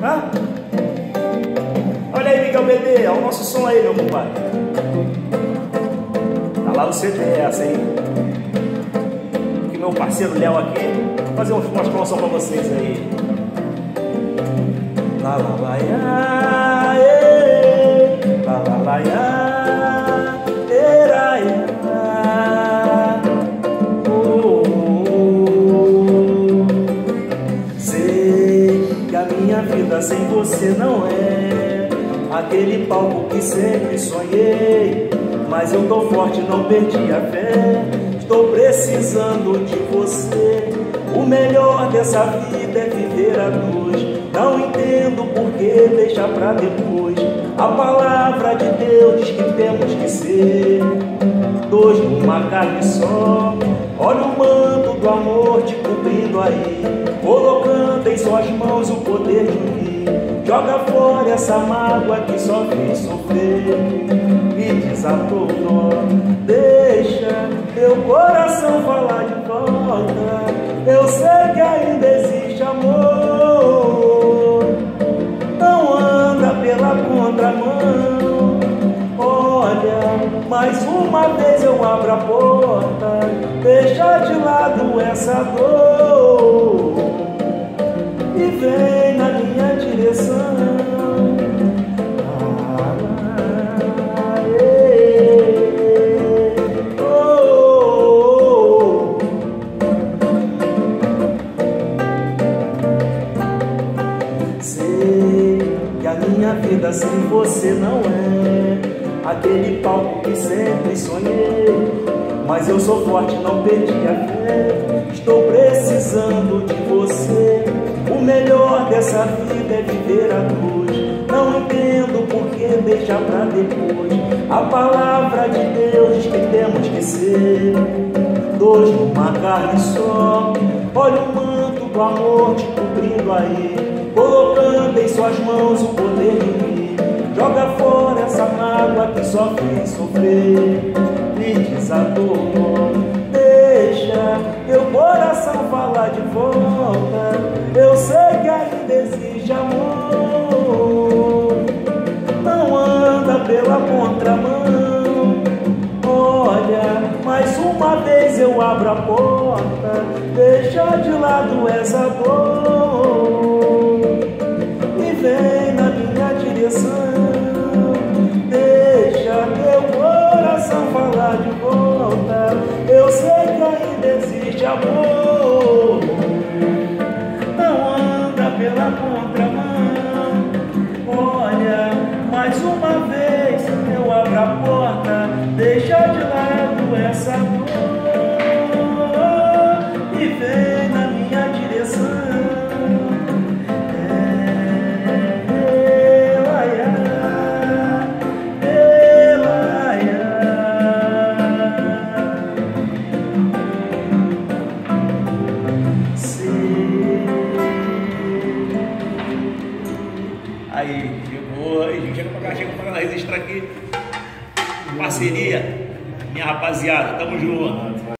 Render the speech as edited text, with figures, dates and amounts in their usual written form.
Hã? Olha aí, Miguel BD, olha o nosso som aí, meu compadre. Tá lá no CD essa, hein? Que meu parceiro Léo aqui, vou fazer umas promoções pra vocês aí. Lá, lá, lá, ya, lá, lá, lá, ya, era, ya. Sei que a minha vida sem você não é aquele palco que sempre sonhei, mas eu tô forte, não perdi a fé. Estou precisando de você. O melhor dessa vida é viver a dois. Não entendo por que deixar pra depois. A palavra de Deus diz que temos que ser dois numa carne só. Olha o manto do amor te cobrindo aí, colocando em suas mãos o poder de unir. Joga fora essa mágoa que só fez sofrer. Me desatou o nó. Deixa teu coração falar de volta. Eu sei que ainda existe amor. Não anda pela contramão. Olha, mais uma vez eu abro a porta. Deixa de lado essa dor e vem na minha direção. Sei que a minha vida sem você não é aquele palco que sempre sonhei, mas eu sou forte, não perdi a fé. Estou precisando de você. O melhor dessa vida é viver a dois. Não entendo por que deixar pra depois. A palavra de Deus diz que temos que ser dois numa carne só. Olha o manto do amor te cobrindo aí, colocando em suas mãos o poder de unir. Joga fora essa mágoa que só fez sofrer. Me desatou. Deixa teu coração falar de volta. Eu sei que ainda existe amor. Não anda pela contramão. Olha, mais uma vez eu abro a porta. Deixa de lado essa dor e vem na minha direção. Deixa teu coração falar de volta. Eu sei que ainda existe amor. Não anda pela contramão. Olha, mais uma vez eu abro a porta. Deixa de lado essa dor e vem na minha direção. Aí, chega pra registrar aqui. Parceria, minha rapaziada, tamo junto.